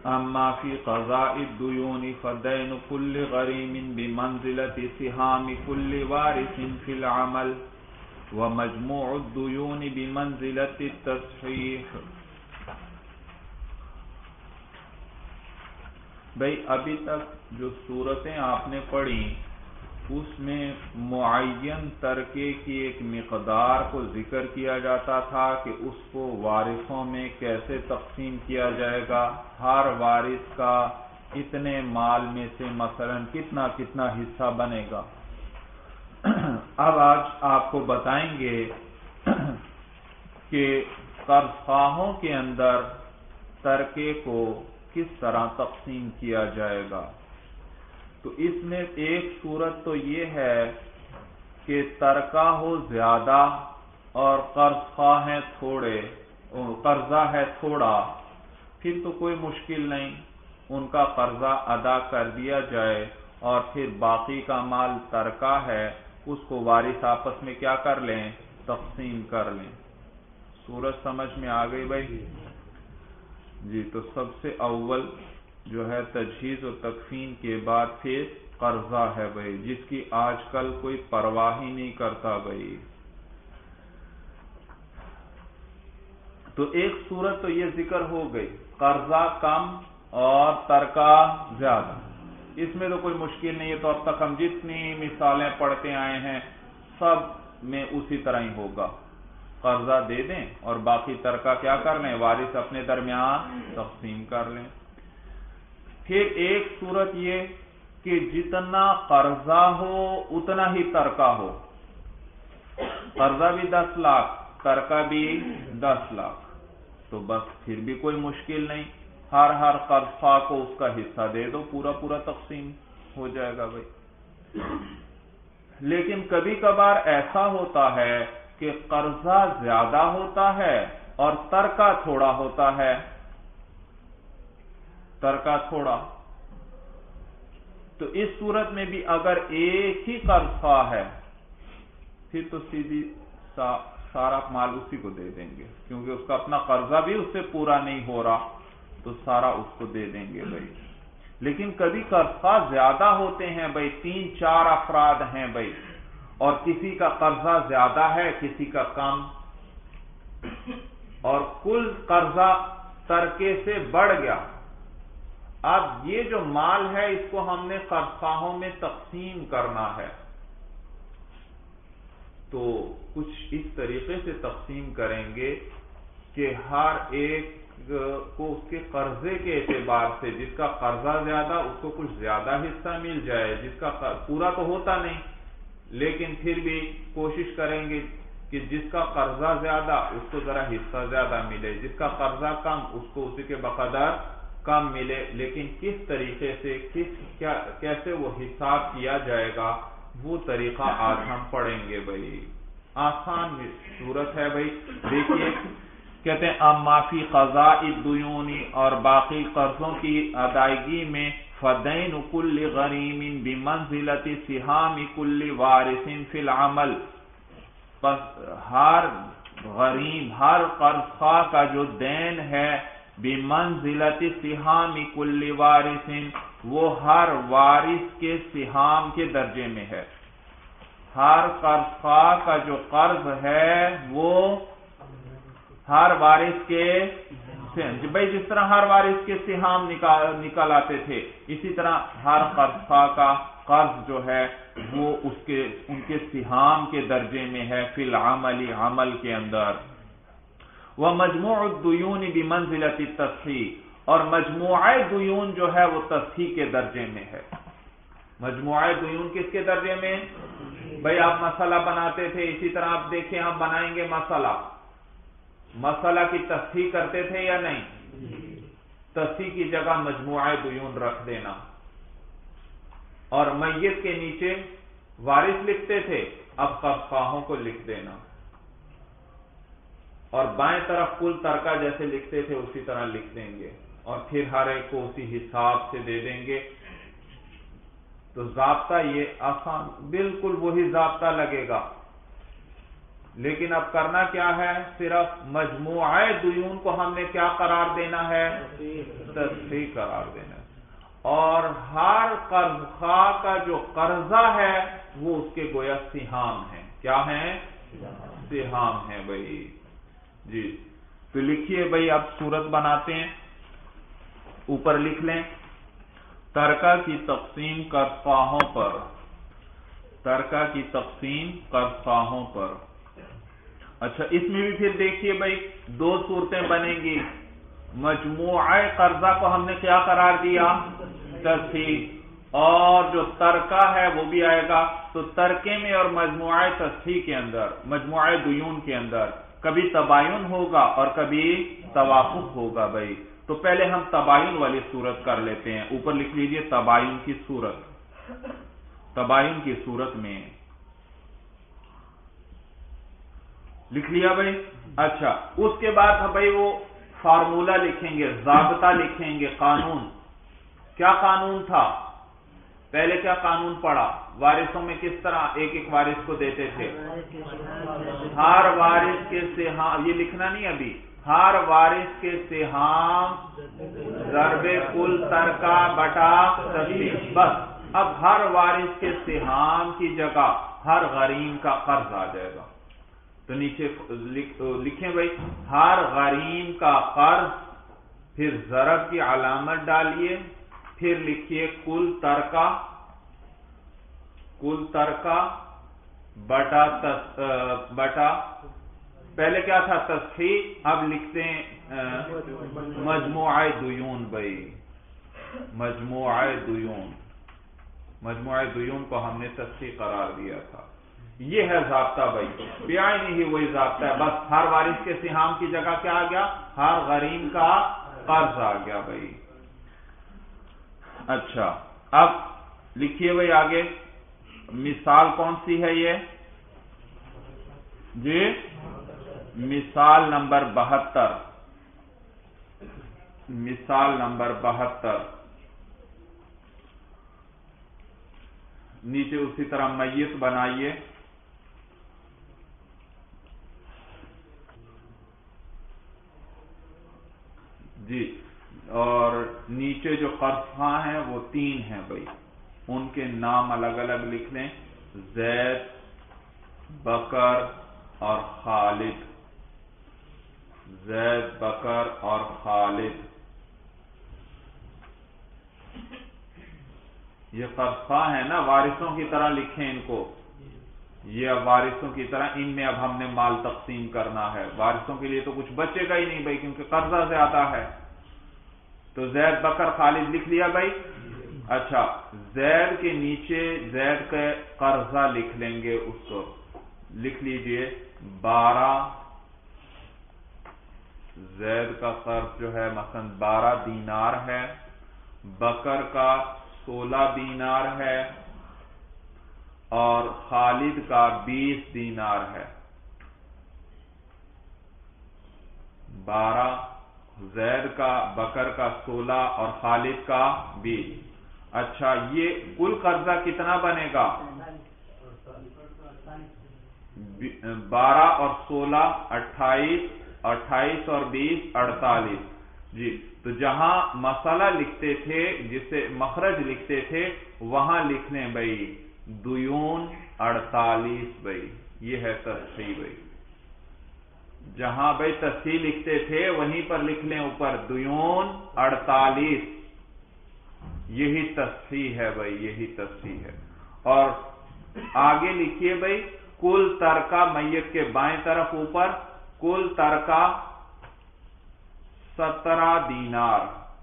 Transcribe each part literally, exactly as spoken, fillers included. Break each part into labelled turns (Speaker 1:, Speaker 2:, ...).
Speaker 1: اما فی قضاء الدیون فدین کل غریم بمنزلۃ سہام کل وارث فی العمل ومجموع الدیون بمنزلۃ التصحیح۔ بھئی ابھی تک جو صورتیں آپ نے پڑھی اس میں معین ترکے کی ایک مقدار کو ذکر کیا جاتا تھا کہ اس کو وارثوں میں کیسے تقسیم کیا جائے گا، ہر وارث کا اتنے مال میں سے مثلا کتنا کتنا حصہ بنے گا۔ اب آج آپ کو بتائیں گے کہ قرض خواہوں کے اندر ترکے کو کس طرح تقسیم کیا جائے گا۔ تو اس میں ایک صورت تو یہ ہے کہ ترکہ ہو زیادہ اور قرض خواہ ہیں تھوڑے، قرضہ ہے تھوڑا، پھر تو کوئی مشکل نہیں، ان کا قرضہ ادا کر دیا جائے اور پھر باقی کا مال ترکہ ہے اس کو وارث آپس میں کیا کر لیں، تقسیم کر لیں۔ صورت سمجھ میں آ گئی بھائی؟ جی، تو سب سے اول جو ہے تجہیز و تکفین کے بعد پھر قرضہ ہے بھائی، جس کی آج کل کوئی پرواہ ہی نہیں کرتا بھائی۔ تو ایک صورت تو یہ ذکر ہو گئی، قرضہ کم اور ترکہ زیادہ، اس میں تو کوئی مشکل نہیں ہے، تو اب تک ہم جتنی مثالیں پڑھتے آئے ہیں سب میں اسی طرح ہی ہوگا، قرضہ دے دیں اور باقی ترکہ کیا کر لیں، وارث اپنے درمیان تقسیم کر لیں۔ پھر ایک صورت یہ کہ جتنا قرضہ ہو اتنا ہی ترکہ ہو، قرضہ بھی دس لاکھ ترکہ بھی دس لاکھ، تو بس پھر بھی کوئی مشکل نہیں، ہر ہر قرض خواہ کو اس کا حصہ دے دو، پورا پورا تقسیم ہو جائے گا بھائی۔ لیکن کبھی کبھار ایسا ہوتا ہے کہ قرضہ زیادہ ہوتا ہے اور ترکہ تھوڑا ہوتا ہے، ترکہ تھوڑا، تو اس صورت میں بھی اگر ایک ہی قرض خواہ ہے پھر تو سیدھی سارا مال اسی کو دے دیں گے، کیونکہ اس کا اپنا قرضہ بھی اس سے پورا نہیں ہو رہا، تو سارا اس کو دے دیں گے بھائی۔ لیکن کبھی قرض خواہ زیادہ ہوتے ہیں بھائی، تین چار افراد ہیں بھائی، اور کسی کا قرضہ زیادہ ہے کسی کا کم، اور کل قرضہ ترکے سے بڑھ گیا، اب یہ جو مال ہے اس کو ہم نے قرض خواہوں میں تقسیم کرنا ہے، تو کچھ اس طریقے سے تقسیم کریں گے کہ ہر ایک کو اس کے قرضے کے اعتبار سے، جس کا قرضہ زیادہ اس کو کچھ زیادہ حصہ مل جائے، جس کا پورا تو ہوتا نہیں لیکن پھر بھی کوشش کریں گے کہ جس کا قرضہ زیادہ اس کو ذرا حصہ زیادہ ملے، جس کا قرضہ کم اس کو اسی کے بقدر کم ملے۔ لیکن کس طریقے سے کس کیا کیسے وہ حساب کیا جائے گا وہ طریقہ آج ہم پڑھیں گے بھائی، آسان صورت ہے بھائی۔ دیکھیے کہتے ہیں اما فی قضاء الدیون، اور باقی قرضوں کی ادائیگی میں فدین کل غریم بمنزلۃ سہام کل وارث فی العمل، ہر غریم ہر قرض خواہ کا جو دین ہے بمنزلۃ سہام کل وارث، وہ ہر وارث کے سہام کے درجے میں ہے، ہر قرض خواہ کا جو قرض ہے وہ ہر وارث کے بھائی، جس طرح ہر وارث کے سہام نکال آتے تھے اسی طرح ہر قرض خواہ کا قرض جو ہے وہ اس کے ان کے سہام کے درجے میں ہے، فی العمل عمل کے اندر۔ ومجموع الدیون بمنزلۃ التصحیح، اور مجموعہ دیون جو ہے وہ تصحیح کے درجے میں ہے۔ مجموعہ دیون کس کے درجے میں؟ بھائی آپ مسئلہ بناتے تھے، اسی طرح آپ دیکھیں ہم بنائیں گے مسئلہ، مسئلہ کی تصحیح کرتے تھے یا نہیں؟ تصحیح کی جگہ مجموعہ دیون رکھ دینا، اور میت کے نیچے وارث لکھتے تھے، اب قرض خواہوں کو لکھ دینا، اور بائیں طرف کل ترکہ جیسے لکھتے تھے اسی طرح لکھ دیں گے، اور پھر ہر ایک کو اسی حساب سے دے دیں گے۔ تو ضابطہ یہ آسان بالکل وہی ضابطہ لگے گا، لیکن اب کرنا کیا ہے، صرف مجموعہ دیون کو ہم نے کیا قرار دینا ہے، تصحیح قرار دینا ہے، اور ہر قرض خواہ کا جو قرضہ ہے وہ اس کے گویا سہام ہے، کیا ہے، سہام ہے بھائی۔ جی تو لکھیے بھائی، اب صورت بناتے ہیں، اوپر لکھ لیں، ترکہ کی تقسیم قرض خواہوں پر، ترکہ کی تقسیم قرض خواہوں پر۔ اچھا، اس میں بھی پھر دیکھیے بھائی دو صورتیں بنیں گی، مجموعہ قرضہ کو ہم نے کیا قرار دیا، تصحیح، اور جو ترکہ ہے وہ بھی آئے گا، تو ترکے میں اور مجموعہ تصحیح کے اندر، مجموعہ دیون کے اندر کبھی تباین ہوگا اور کبھی توافق ہوگا بھائی۔ تو پہلے ہم تباین والی صورت کر لیتے ہیں، اوپر لکھ لیجئے تباین کی صورت، تباین کی صورت میں لکھ لیا بھائی۔ اچھا، اس کے بعد ہم بھائی وہ فارمولہ لکھیں گے، ضابطہ لکھیں گے، قانون، کیا قانون تھا، پہلے کیا قانون پڑھا، وارثوں میں کس طرح ایک ایک وارث کو دیتے تھے، ہر وارث کے سہام، یہ لکھنا نہیں ابھی، ہر وارث کے سہام ضرب کل ترکہ بٹا تصحیح، بس اب ہر وارث کے سہام کی جگہ ہر غریم کا قرض آ جائے گا، تو نیچے لکھیں بھائی، ہر غریم کا قرض، پھر ضرب کی علامت ڈالیے، پھر لکھیے کل ترکہ، کل ترکہ بٹا تس بٹا پہلے کیا تھا، تصحیح، اب لکھتے ہیں مجموعہ دیون بھائی، مجموعہ دیون، مجموعہ دیون کو ہم نے تصحیح قرار دیا تھا۔ یہ ہے ضابطہ بھائی، بیان ہی وہی ضابطہ ہے، بس ہر وارث کے سہام کی جگہ کیا آ گیا، ہر غریم کا قرض آ گیا بھائی۔ اچھا، اب لکھیے بھائی آگے، مثال کون سی ہے یہ، جی مثال نمبر بہتر، مثال نمبر بہتر، نیچے اسی طرح میت بنائیے، جی، اور نیچے جو قرض خواہ ہیں وہ تین ہیں بھائی، ان کے نام الگ الگ لکھ لیں، زید، بکر اور خالد، زید، بکر اور خالد، یہ قرض خواہ ہیں نا، وارثوں کی طرح لکھیں ان کو، یہ اب وارثوں کی طرح، ان میں اب ہم نے مال تقسیم کرنا ہے، وارثوں کے لیے تو کچھ بچے گا ہی نہیں بھائی کیونکہ قرضہ زیادہ ہے، تو زید، بکر، خالد لکھ لیا بھائی۔ اچھا، زید کے نیچے زید کے قرضہ لکھ لیں گے، اس کو لکھ لیجئے بارہ، زید کا قرض جو ہے مثلا بارہ دینار ہے، بکر کا سولہ دینار ہے، اور خالد کا بیس دینار ہے، بارہ زید کا، بکر کا سولہ اور خالد کا بیس۔ اچھا، یہ کل قرضہ کتنا بنے گا، بارہ اور سولہ اٹھائیس، اٹھائیس اور بیس اڑتالیس، جی، تو جہاں مسئلہ لکھتے تھے، جسے مخرج لکھتے تھے، وہاں لکھ لیں بھائی دیون اڑتالیس بھائی، یہ ہے تصحیح بھائی، جہاں بھائی تصحیح لکھتے تھے وہیں پر لکھ لیں اوپر دیون اڑتالیس، یہی تصحیح ہے بھائی، یہی تصحیح ہے۔ اور آگے لکھیے بھائی کل ترکہ، میت کے بائیں طرف اوپر، کل ترکہ سترہ دینار،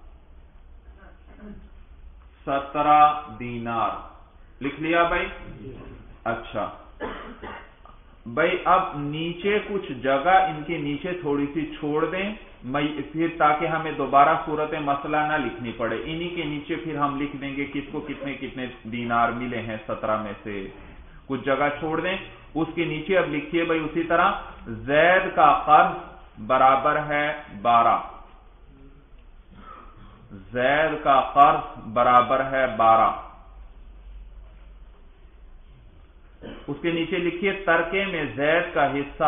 Speaker 1: سترہ دینار لکھ لیا بھائی۔ اچھا بھائی، اب نیچے کچھ جگہ ان کے نیچے تھوڑی سی چھوڑ دیں، پھر تاکہ ہمیں دوبارہ صورت مسئلہ نہ لکھنی پڑے، انہی کے نیچے پھر ہم لکھ دیں گے کس کو کتنے کتنے دینار ملے ہیں سترہ میں سے، کچھ جگہ چھوڑ دیں، اس کے نیچے اب لکھیے بھائی اسی طرح، زید کا قرض برابر ہے بارہ، زید کا قرض برابر ہے بارہ، اس کے نیچے لکھیے ترکے میں زید کا حصہ،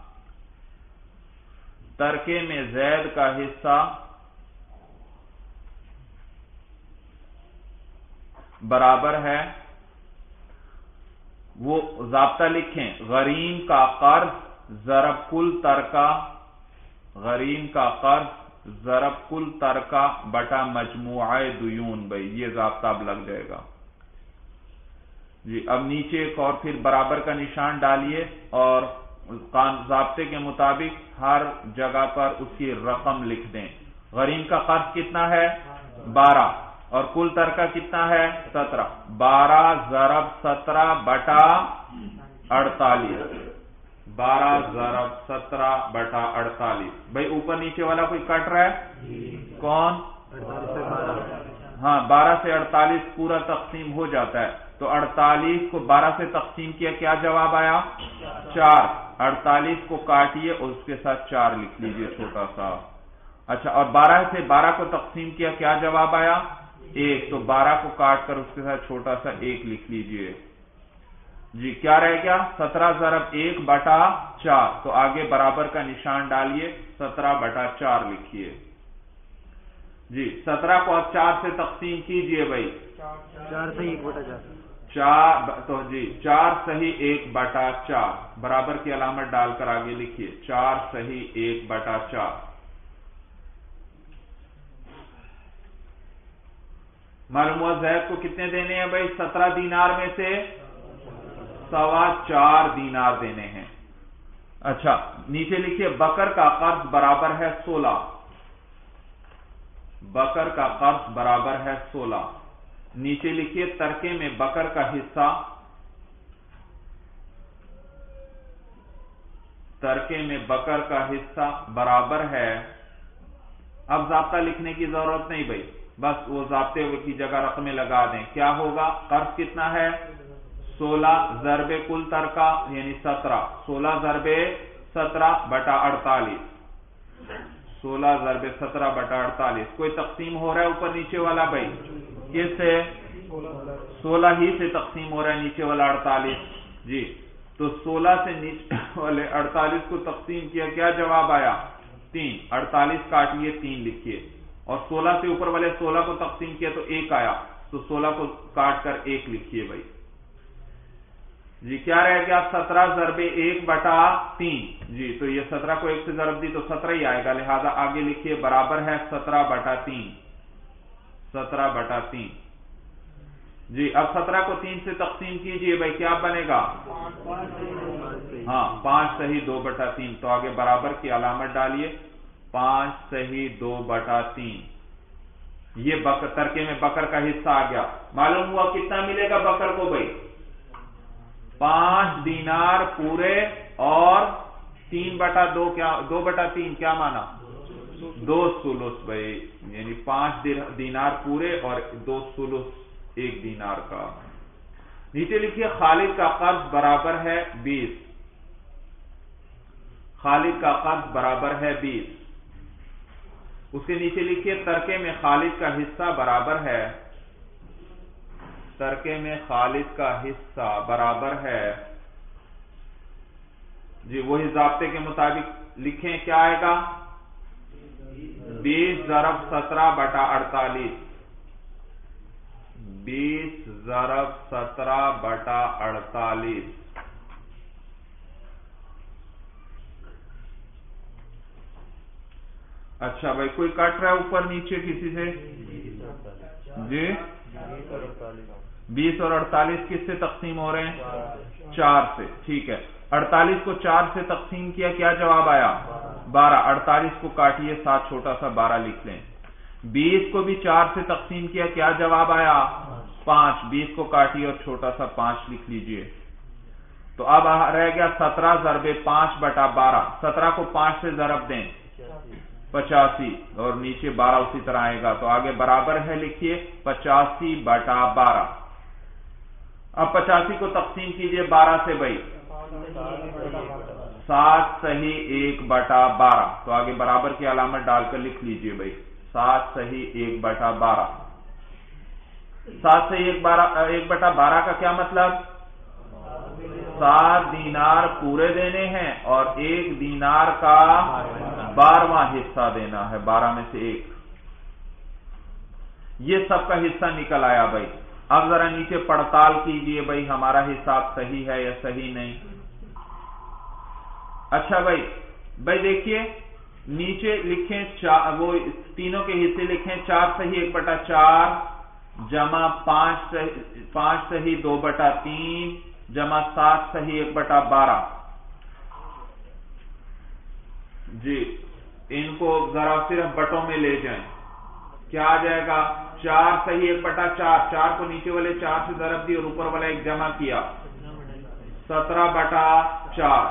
Speaker 1: ترکے میں زید کا حصہ برابر ہے، وہ ضابطہ لکھیں، غریم کا قرض ضرب کل ترکہ، غریم کا قرض ضرب کل ترکہ بٹا مجموعہ دیون، بھائی یہ ضابطہ اب لگ جائے گا جی۔ اب نیچے ایک اور پھر برابر کا نشان ڈالیے اور ضابطے کے مطابق ہر جگہ پر اس کی رقم لکھ دیں۔ غریم کا قرض کتنا ہے؟ بارہ، اور کل ترکہ کتنا ہے؟ سترہ۔ بارہ ضرب سترہ بٹا اڑتالیس، بارہ ضرب سترہ بٹا اڑتالیس۔ بھائی اوپر نیچے والا کوئی کٹ رہا ہے؟ کون؟ ہاں، بارہ سے اڑتالیس پورا تقسیم ہو جاتا ہے، تو اڑتالیس کو بارہ سے تقسیم کیا، کیا جواب آیا؟ چار۔ اڑتالیس کو کاٹیے اور اس کے ساتھ چار لکھ لیجئے چھوٹا سا۔ اچھا، اور بارہ سے بارہ کو تقسیم کیا، کیا جواب آیا؟ ایک، تو بارہ کو کاٹ کر اس کے ساتھ چھوٹا سا ایک لکھ لیجئے جی۔ کیا رہ گیا؟ سترہ ضرب ایک بٹا چار، تو آگے برابر کا نشان ڈالیے، سترہ بٹا چار لکھیے جی۔ سترہ کو اب چار سے تقسیم کیجئے بھائی،
Speaker 2: چار صحیح ایک بٹا چار،
Speaker 1: چار تو جی چار صحیح ایک بٹا چار، برابر کی علامت ڈال کر آگے لکھیے، چار صحیح ایک بٹا چار۔ معلوم ہوا زید کو کتنے دینے ہیں بھائی؟ سترہ دینار میں سے سوا چار دینار دینے ہیں۔ اچھا، نیچے لکھیے بکر کا قرض برابر ہے سولہ، بکر کا قرض برابر ہے سولہ۔ نیچے لکھیے ترکے میں بکر کا حصہ، ترکے میں بکر کا حصہ برابر ہے، اب ضابطہ لکھنے کی ضرورت نہیں بھائی، بس وہ ضابطے کی جگہ رقمیں لگا دیں۔ کیا ہوگا؟ قرض کتنا ہے؟ سولہ ضرب کل ترکہ یعنی سترہ، سولہ ضرب سترہ بٹا اڑتالیس، سولہ ضرب سترہ بٹا اڑتالیس۔ کوئی تقسیم ہو رہا ہے اوپر نیچے والا بھائی؟ کس سے؟ سولہ ہی سے تقسیم ہو رہا ہے نیچے والا اڑتالیس جی۔ تو سولہ سے نیچے والے اڑتالیس کو تقسیم کیا، کیا جواب آیا؟ تین۔ اڑتالیس کاٹیے، تین لکھیے، اور سولہ سے اوپر والے سولہ کو تقسیم کیا تو ایک آیا، تو سولہ کو کاٹ کر ایک لکھیے بھائی جی۔ کیا رہ گیا؟ سترہ ضرب ایک بٹا تین جی، تو یہ سترہ کو ایک سے ضرب دی تو سترہ ہی آئے گا، لہذا آگے لکھیے برابر ہے سترہ بٹا تین، سترہ بٹا تین جی۔ اب سترہ کو تین سے تقسیم کیجئے بھائی، کیا بنے گا؟ ہاں، پانچ صحیح دو بٹا تین، تو آگے برابر کی علامت ڈالیے، پانچ صحیح دو بٹا تین۔ یہ بکر ترکے میں بکر کا حصہ آ گیا۔ معلوم ہوا کتنا ملے گا بکر کو بھائی؟ پانچ دینار پورے اور تین بٹا دو، کیا دو بٹا تین کیا مانا؟ دو سلس بھائی، یعنی پانچ دینار پورے اور دو سلس ایک دینار کا۔ نیچے لکھیے خالد کا قرض برابر ہے بیس، خالد کا قرض برابر ہے بیس۔ اس کے نیچے لکھیے ترکے میں خالد کا حصہ برابر ہے، ترکے میں خالد کا حصہ برابر ہے جی، وہی ضابطے کے مطابق لکھیں، کیا آئے گا؟ بیس ضرب سترہ بٹا اڑتالیس، بیس ضرب سترہ بٹا اڑتالیس۔ اچھا بھائی، کوئی کٹ رہا ہے اوپر نیچے کسی سے جی؟ بیس اور اڑتالیس کس سے تقسیم ہو رہے ہیں؟ چار سے، ٹھیک ہے۔ اڑتالیس کو چار سے تقسیم کیا، کیا جواب آیا؟ بارہ۔ اڑتالیس کو کاٹیے، ساتھ چھوٹا سا بارہ لکھ لیں۔ بیس کو بھی چار سے تقسیم کیا، کیا جواب آیا؟ پانچ۔ بیس کو کاٹیے اور چھوٹا سا پانچ لکھ لیجئے۔ تو اب رہ گیا سترہ ضرب پانچ بٹا بارہ، سترہ کو پانچ سے ضرب دیں، پچاسی، اور نیچے بارہ اسی طرح آئے گا، تو آگے برابر ہے لکھیے پچاسی بٹا بارہ۔ اب پچاسی کو تقسیم کیجئے بارہ سے بھائی، سات صحیح ایک بٹا بارہ، تو آگے برابر کی علامت ڈال کر لکھ لیجئے بھائی، سات صحیح ایک بٹا بارہ۔ سات صحیح ایک بارہ ایک بٹا بارہ کا کیا مطلب؟ سات دینار پورے دینے ہیں اور ایک دینار کا بارہواں حصہ دینا ہے، بارہ میں سے ایک۔ یہ سب کا حصہ نکل آیا بھائی۔ اب ذرا نیچے پڑتال کیجئے بھائی ہمارا حساب صحیح ہے یا صحیح نہیں۔ اچھا بھائی بھائی دیکھیے نیچے لکھیں چار، وہ تینوں کے حصے لکھیں، چار صحیح ایک بٹا چار جمع پانچ پانچ صحیح دو بٹا تین جمع سات صحیح ایک بٹا بارہ۔ جی ان کو ذرا صرف بٹوں میں لے جائیں، کیا آ جائے گا؟ چار صحیح ایک بٹا چار، چار کو نیچے والے چار سے ضرب دی اور اوپر والا ایک جمع کیا، سترہ بٹا چار،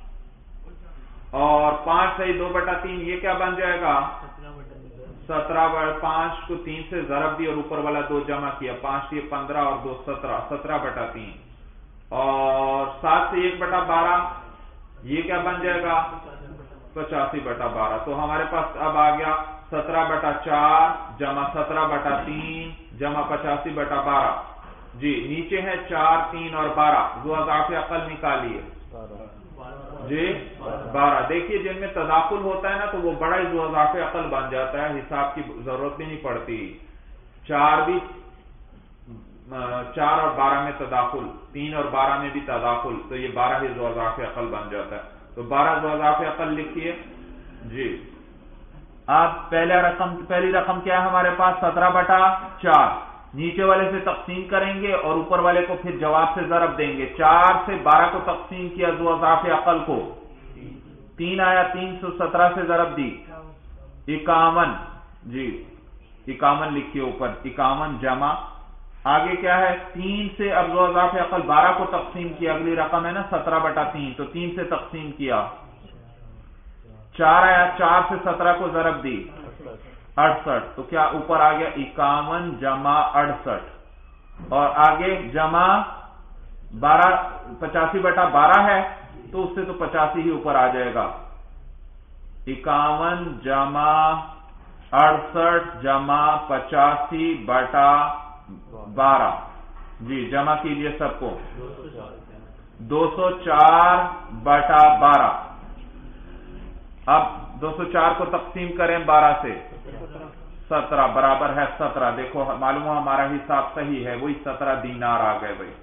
Speaker 1: اور پانچ صحیح دو بٹا تین یہ کیا بن جائے گا؟ سترہ بٹا پانچ کو تین سے ضرب دی اور اوپر والا دو جمع کیا، پانچ یہ پندرہ اور دو سترہ، سترہ بٹا تین، اور سات سے ایک بٹا بارہ یہ کیا بن جائے گا؟ پچاسی بٹا بارہ۔ تو ہمارے پاس اب آ گیا سترہ بٹا چار جمع سترہ بٹا تین جمع پچاسی بٹا بارہ۔ جی نیچے ہے چار تین اور بارہ، ذو اضعاف عقل نکالیے۔ جی بارہ، دیکھیے جن میں تداخل ہوتا ہے نا تو وہ بڑا ہی ذو اضعاف عقل بن جاتا ہے، حساب کی ضرورت بھی نہیں پڑتی۔ چار بھی چار اور بارہ میں تداخل، تین اور بارہ میں بھی تداخل، تو یہ بارہ ہی ذو اضعاف عقل بن جاتا ہے۔ تو بارہ ذو اضعاف عقل لکھیے۔ جی اب پہلا رقم پہلی رقم کیا ہے ہمارے پاس؟ سترہ بٹا چار، نیچے والے سے تقسیم کریں گے اور اوپر والے کو پھر جواب سے ضرب دیں گے۔ چار سے بارہ کو تقسیم کیا ذو اضعاف عقل کو، تین آیا، تین سو سترہ سے ضرب دی، اکاون۔ جی اکاون لکھیے اوپر، اکاون جمع آگے کیا ہے؟ تین سے اب ذو اضعاف عقل بارہ کو تقسیم کیا، اگلی رقم ہے نا سترہ بٹا تین، تو تین سے تقسیم کیا، چار آیا، چار سے سترہ کو ضرب دی، اڑسٹھ، تو کیا اوپر آ گیا اکاون جمع اڑسٹھ، اور آگے جمع بارہ، پچاسی بٹا بارہ ہے تو اس سے تو پچاسی ہی اوپر آ جائے گا، اکاون جمع اڑسٹھ جمع پچاسی بٹا بارہ۔ جی جمع کیجئے سب کو، دو سو چار بٹا بارہ۔ اب دو سو چار کو تقسیم کریں بارہ سے، سترہ برابر ہے سترہ، دیکھو معلوم ہو ہمارا حساب صحیح ہے، وہی سترہ دینار آ گئے بھائی۔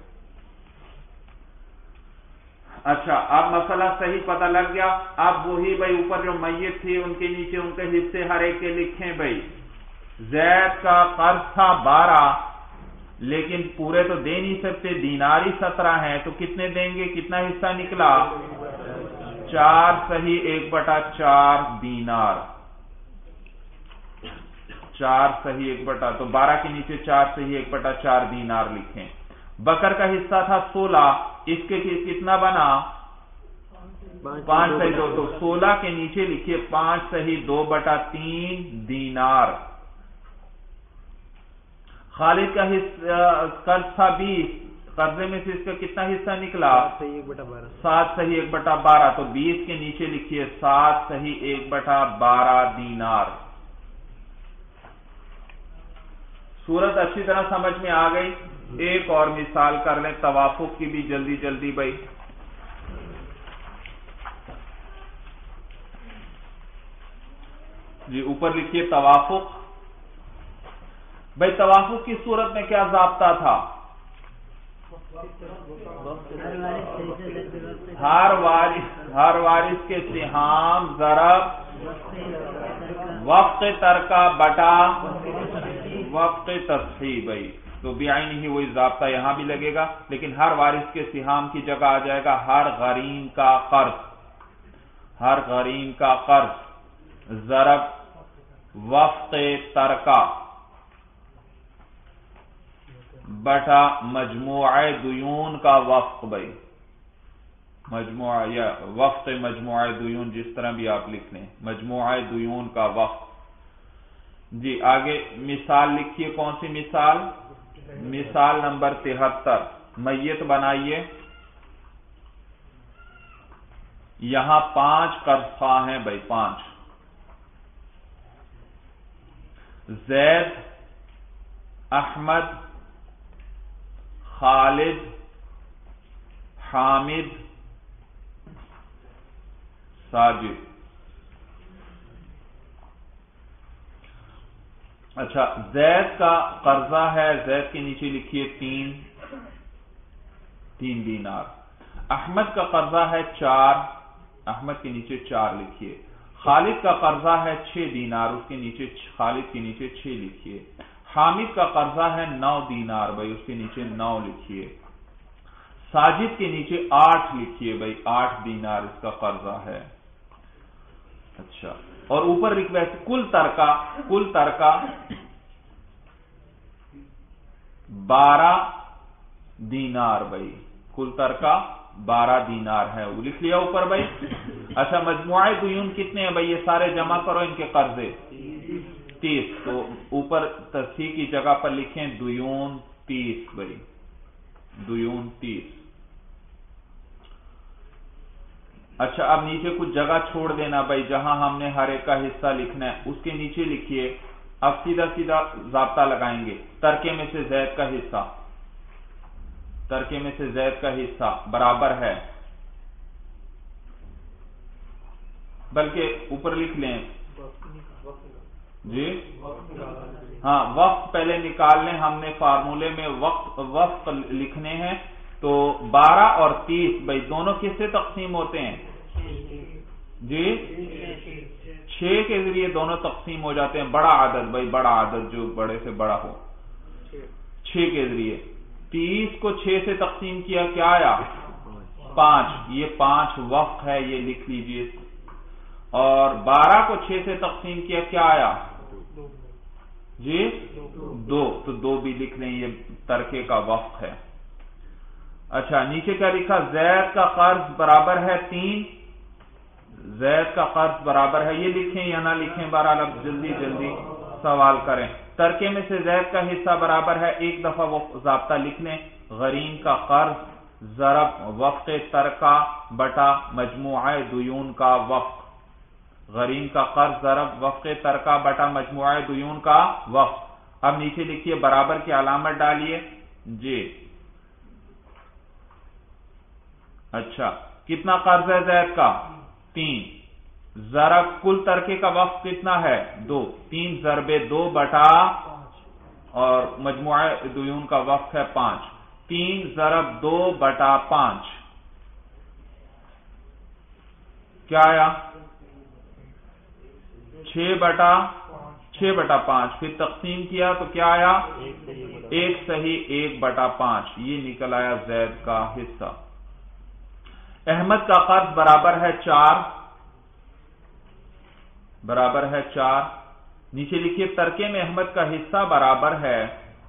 Speaker 1: اچھا اب مسئلہ صحیح پتہ لگ گیا۔ اب وہی بھائی اوپر جو میت تھی ان کے نیچے ان کے حصے ہر ایک کے لکھیں بھائی۔ زید کا قرض تھا بارہ، لیکن پورے تو دے نہیں سکتے، دینار ہی سترہ ہیں، تو کتنے دیں گے؟ کتنا حصہ نکلا؟ چار صحیح ایک بٹا چار دینار، چار صحیح ایک بٹا، تو بارہ کے نیچے چار صحیح ایک بٹا چار دینار لکھیں۔ بکر کا حصہ تھا سولہ، اس کے کتنا بنا؟ پانچ صحیح دو، تو سولہ کے نیچے لکھیے پانچ صحیح دو بٹا تین دینار۔ خالد کا حصہ قرض تھا بیس، قرضے میں سے اس کا کتنا حصہ نکلا؟ سات صحیح ایک بٹا بارہ، تو بیس کے نیچے لکھیے سات صحیح ایک بٹا بارہ دینار۔ صورت اچھی طرح سمجھ میں آ گئی؟ ایک اور مثال کر لیں توافق کی بھی جلدی جلدی بھائی۔ جی اوپر لکھیے توافق۔ بھائی توافق کی صورت میں کیا ضابطہ تھا؟ ہر وارث ہر وارث کے سہام ضرب وقت ترکہ بٹا وقت تصحیح بھائی، تو بعین ہی وہی ضابطہ یہاں بھی لگے گا، لیکن ہر وارث کے سہام کی جگہ آ جائے گا ہر غریم کا قرض، ہر غریم کا قرض ضرب وقت ترکہ بٹا مجموعہ دیون کا وفق بھائی، مجموعہ یا وفق مجموعہ دیون جس طرح بھی آپ لکھ لیں، مجموعہ دیون کا وفق۔ جی آگے مثال لکھیے، کون سی مثال؟ مثال نمبر تہتر، میت بنائیے۔ یہاں پانچ قرض خواہ ہیں بھائی، پانچ، زید، احمد، خالد، حامد ساجد. اچھا زید کا قرضہ ہے, زید کے نیچے لکھیے تین تین دینار. احمد کا قرضہ ہے چار, احمد کے نیچے چار لکھیے. خالد کا قرضہ ہے چھ دینار, اس کے نیچے خالد کے نیچے چھ لکھیے. حامد کا قرضہ ہے نو دینار, بھائی اس کے نیچے نو لکھیے. ساجد کے نیچے آٹھ لکھیے, بھائی آٹھ دینار اس کا قرضہ ہے. اچھا, اور اوپر ریکویسٹ کل ترکہ, کل ترکہ بارہ دینار, بھائی کل ترکہ بارہ دینار ہے, وہ لکھ لیا اوپر بھائی. اچھا مجموعہ دیون کتنے ہیں بھائی, یہ سارے جمع کرو ان کے قرضے تیس, تو اوپر تصحیح کی جگہ پر لکھیں دیون تیس, بھائی دیون تیس. اچھا اب نیچے کچھ جگہ چھوڑ دینا بھائی جہاں ہم نے ہر ایک کا حصہ لکھنا ہے, اس کے نیچے لکھیے. اب سیدھا سیدھا ضابطہ لگائیں گے. ترکے میں سے زید کا حصہ, ترکے میں سے زید کا حصہ برابر ہے, بلکہ اوپر لکھ لیں جی, ہاں وقت پہلے نکال لیں. ہم نے فارمولے میں وقت وقت لکھنے ہیں, تو بارہ اور تیس بھائی دونوں کس سے تقسیم ہوتے ہیں جی, چھ کے ذریعے دونوں تقسیم ہو جاتے ہیں. بڑا عدد بھائی, بڑا عدد جو بڑے سے بڑا ہو, چھ کے ذریعے. تیس کو چھ سے تقسیم کیا, کیا آیا پانچ, یہ پانچ وقت ہے, یہ لکھ لیجئے. اور بارہ کو چھ سے تقسیم کیا, کیا آیا جی دو, تو دو بھی لکھ لیں, یہ ترکے کا وقت ہے. اچھا نیچے کیا لکھا, زید کا قرض برابر ہے تین, زید کا قرض برابر ہے, یہ لکھیں یا نہ لکھیں بہرحال اب جلدی جلدی سوال کریں. ترکے میں سے زید کا حصہ برابر ہے, ایک دفعہ وہ ضابطہ لکھ لیں, غریم کا قرض ضرب وقت ترکہ بٹا مجموعہ دیون کا وقت. غریم کا قرض ضرب وقت ترکہ بٹا مجموعہ دیون کا وقت. اب نیچے لکھیے برابر کی علامت ڈالیے جی. اچھا کتنا قرض ہے زید کا, تین, ضرب کل ترکے کا وقت کتنا ہے دو, تین ضرب دو بٹا اور مجموعہ دیون کا وقت ہے پانچ, تین ضرب دو بٹا پانچ کیا آیا چھ بٹا چھ بٹا پانچ. پھر تقسیم کیا تو کیا آیا ایک صحیح ایک بٹا پانچ, یہ نکل آیا زید کا حصہ. احمد کا قرض برابر ہے چار, برابر ہے چار. نیچے لکھیے ترکے میں احمد کا حصہ برابر ہے,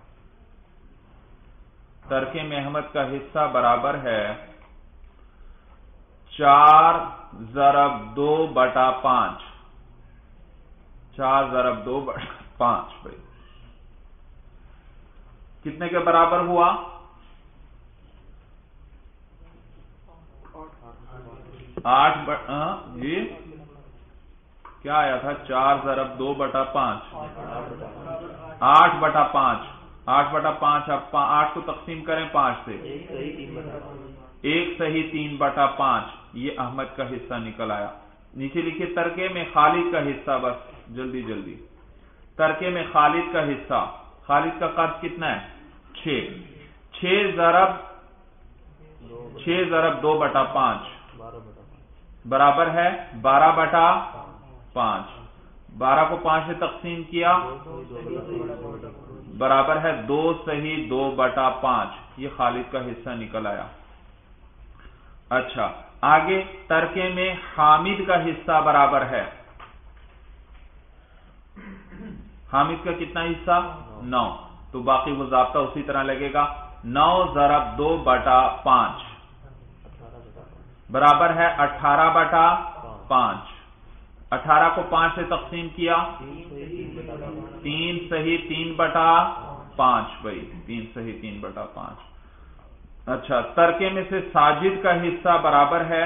Speaker 1: ترکے میں احمد کا حصہ برابر ہے چار ضرب دو بٹا پانچ, چار ضرب دو بٹا پانچ. بھائی کتنے کے برابر ہوا, آٹھ جی کیا آیا تھا, چار ضرب دو بٹا پانچ, آٹھ بٹا پانچ, آٹھ بٹا پانچ. اب آٹھ کو تقسیم کریں پانچ سے, ایک صحیح تین بٹا پانچ, یہ احمد کا حصہ نکل آیا. نیچے لکھیے ترکے میں خالد کا حصہ, بس جلدی جلدی. ترکے میں خالد کا حصہ, خالد کا قرض کتنا ہے چھ, چھ ضرب چھ ضرب دو بٹا پانچ برابر ہے بارہ بٹا پانچ. بارہ کو پانچ سے تقسیم کیا برابر ہے دو صحیح دو بٹا پانچ, یہ خالد کا حصہ نکل آیا. اچھا آگے ترکے میں حامد کا حصہ برابر ہے, حامد کا کتنا حصہ نو, تو باقی وہ ضابطہ اسی طرح لگے گا. نو ضرب دو بٹا پانچ برابر ہے اٹھارہ بٹا پانچ. اٹھارہ کو پانچ سے تقسیم کیا تین صحیح تین بٹا پانچ, بھائی تین صحیح تین بٹا پانچ. اچھا ترکے میں سے ساجد کا حصہ برابر ہے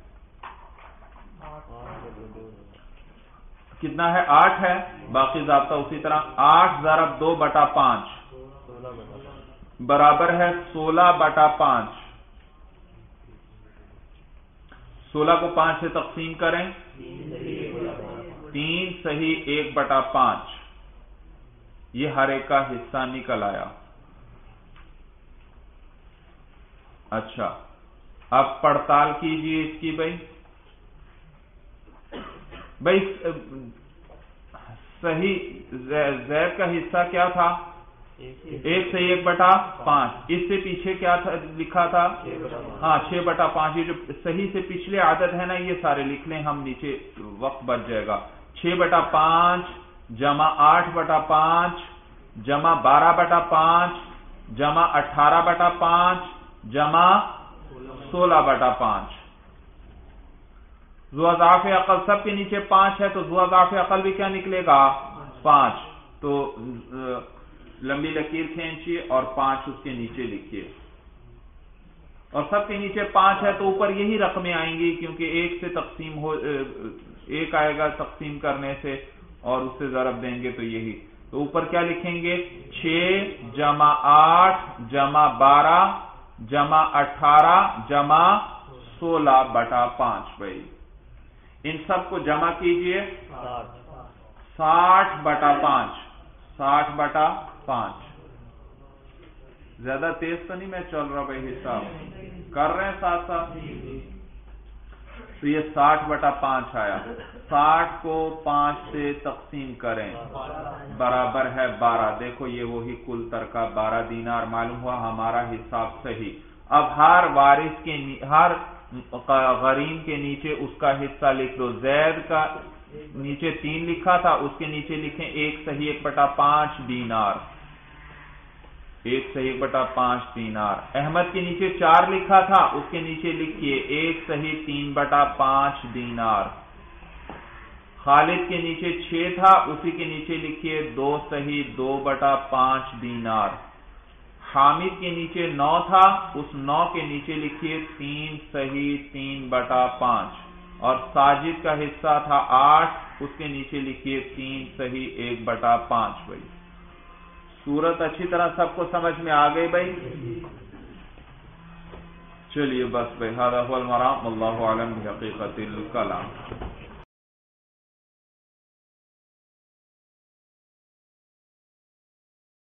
Speaker 1: کتنا ہے آٹھ ہے, باقی ضابطہ اسی طرح. آٹھ ضرب دو بٹا پانچ برابر ہے سولہ بٹا پانچ. سولہ کو پانچ سے تقسیم کریں، تین صحیح ایک بٹا پانچ، یہ ہر ایک کا حصہ نکل آیا۔ اچھا اب پڑتال کیجئے اس کی بھائی بھائی صحیح زید کا حصہ کیا تھا؟ ایک سے ایک بٹا پانچ، اس سے پیچھے کیا تھا لکھا تھا؟ ہاں چھ بٹا پانچ، یہ جو صحیح سے پچھلے عدد ہے نا یہ سارے لکھ لیں ہم، نیچے وقت بچ جائے گا۔ چھ بٹا پانچ جمع آٹھ بٹا پانچ جمع بارہ بٹا پانچ جمع اٹھارہ بٹا پانچ جمع سولہ بٹا پانچ۔ ذو اضعاف عقل سب کے نیچے پانچ ہے تو ذو اضعاف عقل بھی کیا نکلے گا؟ پانچ۔ تو لمبی لکیر کھینچیے اور پانچ اس کے نیچے لکھیے، اور سب کے نیچے پانچ ہے تو اوپر یہی رقمیں آئیں گی کیونکہ ایک سے تقسیم ہو ایک آئے گا تقسیم کرنے سے اور اس سے ضرب دیں گے تو یہی، تو اوپر کیا لکھیں گے؟ چھ جمع آٹھ جمع بارہ جمع اٹھارہ جمع سولہ بٹا پانچ۔ بھائی ان سب کو جمع کیجئے، ساٹھ بٹا پانچ، ساٹھ بٹا پانچ۔ زیادہ تیز تو نہیں میں چل رہا بھائی، حساب کر رہے ہیں ساتھ ساتھ؟ تو یہ ساٹھ بٹا پانچ آیا، ساٹھ کو پانچ سے تقسیم کریں برابر ہے بارہ، دیکھو یہ وہی کل ترکہ بارہ دینار معلوم ہوا، ہمارا حساب صحیح۔ اب ہر وارث کے ہر غریم کے نیچے اس کا حصہ لکھ دو، زید کا نیچے تین لکھا تھا اس کے نیچے لکھیں ایک صحیح ایک بٹا پانچ دینار، ایک صحیح ایک بٹا پانچ دینار۔ احمد کے نیچے چار لکھا تھا اس کے نیچے لکھیے ایک صحیح تین بٹا پانچ دینار۔ خالد کے نیچے چھ تھا اسی کے نیچے لکھیے دو صحیح دو بٹا پانچ دینار۔ حامد کے نیچے نو تھا اس نو کے نیچے لکھیے تین صحیح تین بٹا پانچ، اور ساجد کا حصہ تھا آٹھ اس کے نیچے لکھیے تین صحیح ایک بٹا پانچ۔ بھائی صورت اچھی طرح سب کو سمجھ میں آ گئی بھائی؟ چلیے بس بھائی، ھذا ھو المرام، واللہ اعلم بحقیقت الکلام۔